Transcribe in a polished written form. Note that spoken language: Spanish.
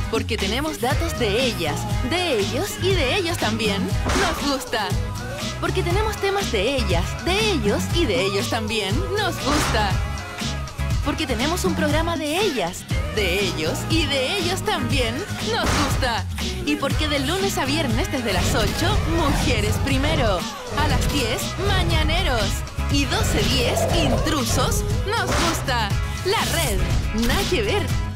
Porque tenemos datos de ellas, de ellos y de ellos también. ¡Nos gusta! Porque tenemos temas de ellas, de ellos y de ellos también. ¡Nos gusta! Porque tenemos un programa de ellas, de ellos y de ellos también. ¡Nos gusta! Y porque de lunes a viernes desde las 8, Mujeres Primero. A las 10, Mañaneros. Y 12:10, Intrusos. ¡Nos gusta! La red. Nada que ver.